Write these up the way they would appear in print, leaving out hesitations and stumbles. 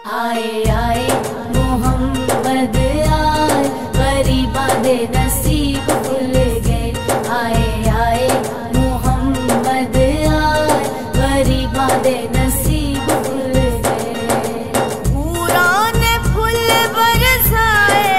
आए आए मोहम्मद आए, गरीबा दे नसीब खुल गए। आए आए मोहम्मद आए, गरीबा दे नसीब खुल गए। पुरान फूल बरसाए,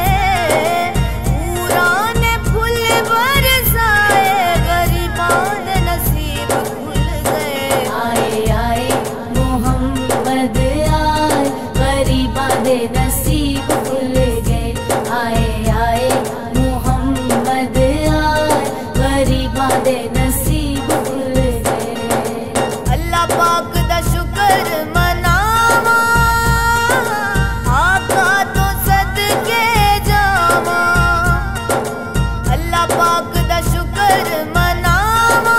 पुरान फूल बरसाए, गरीबा दे नसीब खुल गए। आए आए मोहम्मद आए, गरीबा दे नसीब खुल गए। आए आए मोहम्मद आए, गरीबा दे नसीब खुल गए। अल्लाह पाक दा शुक्र मनावा, आका तो सदके जावा। अल्लाह पाक दा शुक्र मनावा,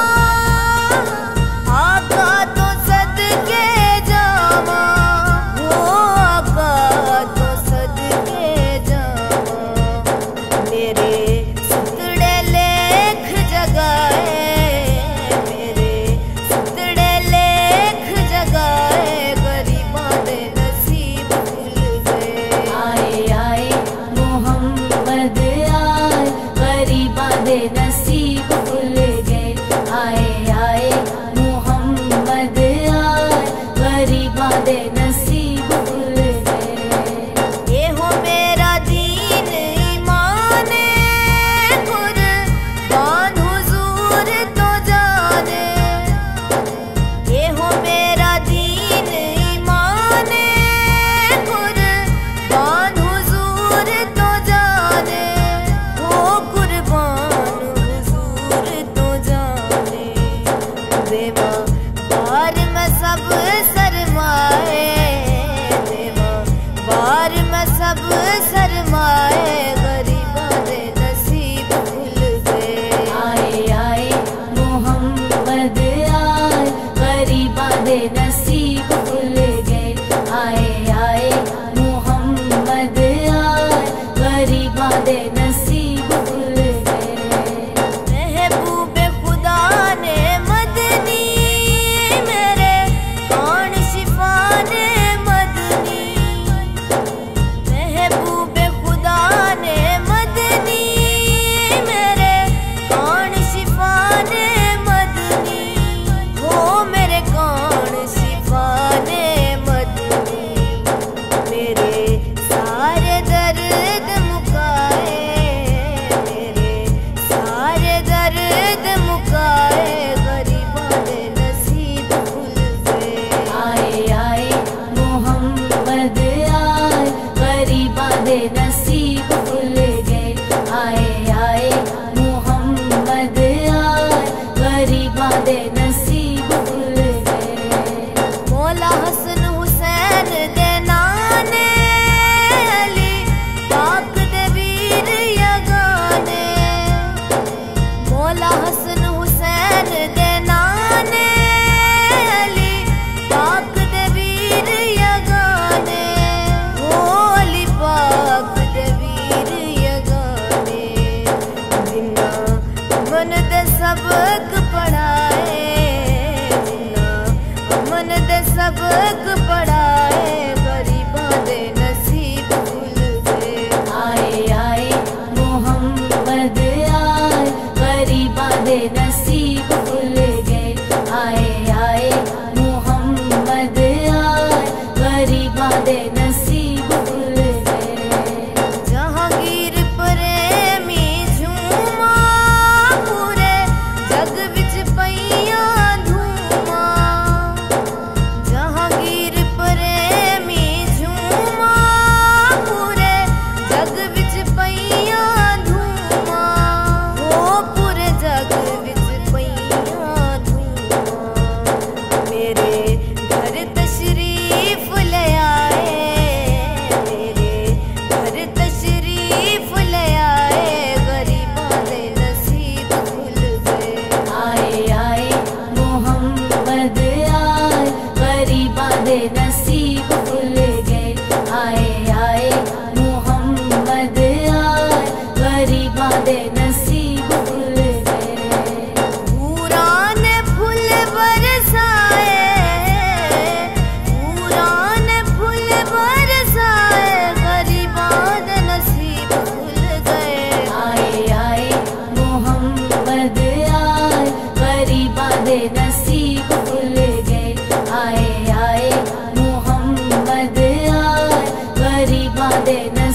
आका तो सदके जावा। ओ आका तो सदके जावा। मेरे सुतड़े लेख जगाए, मेरे सुतड़े लेख जगाए, गरीबा दे नसीब खुल गए। आए आए मोहम्मद आए, गरीबा दे नसीब खुल गए। आए आए मोहम्मद आए, गरीबा दे नसीब खुल गए। ये हो मेरा दीन ईमान, कुर्बान हुजूर तो जाने। ये हो मेरा दीन ईमान, कुर्बान हुजूर तो जाने। हो कुर्बान हुजूर तो जाने। देवा बार में सब शर्माए, देवा बार में सब शर्माए, गरीबा दे नसीब खुल गए। आए आए मोहम्मद आए, गरीबा दे नसीब खुल गए। आए आए मोहम्मद आए, गरीबा दे नसीब खुल गए। महबूबे खुदा ने मदनी, मेरे कौन शिफा ने मदनी। महबूबे खुदा ने मदनी, मेरे कौन शिफा ने मदनी। हो मेरे कौन शिफा ने मदनी। मेरे सारे दर्द मुकाए, मेरे सारे दर्द मुकाए, गरीबा दे नसीब खुल गए। आए आए मोहम्मद आए, गरीबा दे नसीब खुल गए। आए आए मोहम्मद आए, गरीबा दे नसीब खुल गए। मौला हसन हुसैन दे नाने, अली पाक दे वीर यगाने। मौला हसन हुसैन दे नाने, अली पाक दे वीर यगाने। ओ अली पाक दे वीर यगाने। जिन्ना मन दे सबक पढ़ाए, जिन्ना मन दे सबक पढ़ाए, गरीबा दे नसीब खुल गए। आए आए मोहम्मद आए, गरीबा दे नसीब खुल गए। आए आए मोहम्मद आए, गरीबा दे नसीब खुल गए। जहांगीर प्रेमी झूमा, पूरे जग विच पईयां धूमा। जहांगीर प्रेमी झूमा, पूरे जग विच पईयां धूमा। हो पूरे जग विच पईयां धूमा। मेरे घर तशरीफ ले आए, मेरे घर तशरीफ ले आए, गरीबा दे नसीब खुल गए। आए आए मोहम्मद आए, गरीबा दे नसीब खुल गए। आए आए मोहम्मद आए, गरीबा दे नसीब खुल गए। पुरान फूल बरसाए, पुरान फूल नसीब खुल गए। आए आए मोहम्मद आए, गरीबां दे